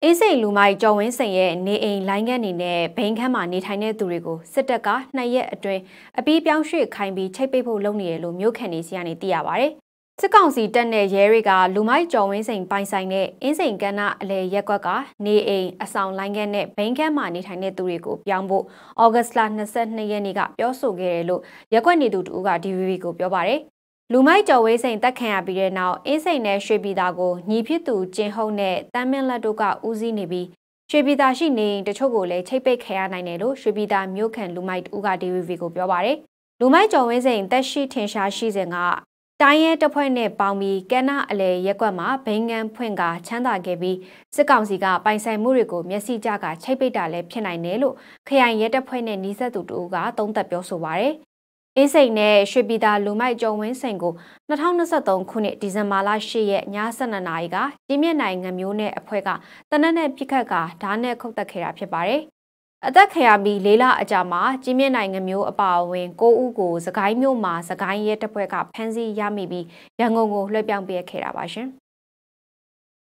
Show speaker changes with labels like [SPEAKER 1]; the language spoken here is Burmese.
[SPEAKER 1] အင်းစိန်လူမိုက်ကျော်ဝင်းစိန်ရဲ့နေအိမ်လိုင်းခန်းနေနဲ့ဘိန်းခန်းမှာနေထိုင်တဲ့သူတွေကိုစစ်တပ်က2 ရက်အတွင်းအပြီးပြောင်းရွှေ့ခိုင်းပြီးချိတ်ပိတ်ဖို့လုပ်နေတယ်လို့မြို့ခံတွေစီကနေသိရပါဗျ။စစ်ကောင်စီတပ်နဲ့ရဲတွေကလူမိုက်ကျော်ဝင်းစိန်ပိုင်ဆိုင်တဲ့အင်းစိန်ကမ်းနားအလဲရက်ကွက်ကနေအိမ်အဆောင်လိုင်းခန်းနဲ့ဘိန်းခန်းမှာနေထိုင်တဲ့သူတွေကိုပြောင်းဖို့ဩဂတ်စ်လ22 ရက်နေ့ကပြောဆိုခဲ့တယ်လို့ရက်ကွက်နေသူတို့က DVB ကိုပြောပါတယ်။လူမိုက်ကျော်ဝင်းစိန်တက်ခံရပြီးတဲ့နောက်အင်းစိန်နဲ့ရွှေပြည်သာကိုညီဖြစ်သူကျင်းဟုတ်နဲ့တမ်းမင်းလက်တို့ကဦးစီးနေပြီးရွှေပြည်သာရှိနေတချို့ကိုလည်းချိတ်ပိတ်ခံရနိုင်တယ်လို့ရွှေပြည်သာမြို့ခံလူမိုက်ဦးက DVB ကိုပြောပါတယ်။လူမိုက်ကျော်ဝင်းစိန်တက်ရှိထင်ရှားရှိစဉ်ကတိုင်းရဲတပ်ဖွဲ့နဲ့ပေါင်းပြီးကမ်းနားအလဲရက်ကွက်မှာဘိန်းငန်းဖွင့်ကချမ်းသာခဲ့ပြီးစစ်ကောင်စီကပိုင်ဆိုင်မှုတွေကိုမျက်စိကျကချိတ်ပိတ်တာလည်းဖြစ်နိုင်တယ်လို့ခရိုင်ရဲတပ်ဖွဲ့နဲ့နှီးစပ်သူတို့ကသုံးသပ်ပြောဆိုပါတယ်။အင်းစိန်နဲ့ရွှေပြည်သာလူမိုက်ကျော်ဝင်းစိန်ကို2023ခုနှစ်ဒီဇင်ဘာလ10ရက်ည12နာရီကကြီးမြင့်နိုင်ငံမျိုးနဲ့အဖွဲ့ကတနက်နဲ့ပြစ်ခတ်ကဓာတ်နဲ့ခုတ်တက်ခဲ့တာဖြစ်ပါတယ်။အသက်ခံရပြီး4 လအကြာမှာကြီးမြင့်နိုင်ငံမျိုးအပါအဝင်9 ဦးကိုစကိုင်းမြို့မှာစကိုင်းရဲတပ်ဖွဲ့ကဖမ်းဆီးရမိပြီးရန်ကုန်ကိုလွှဲပြောင်းပေးခဲ့တာပါရှင်။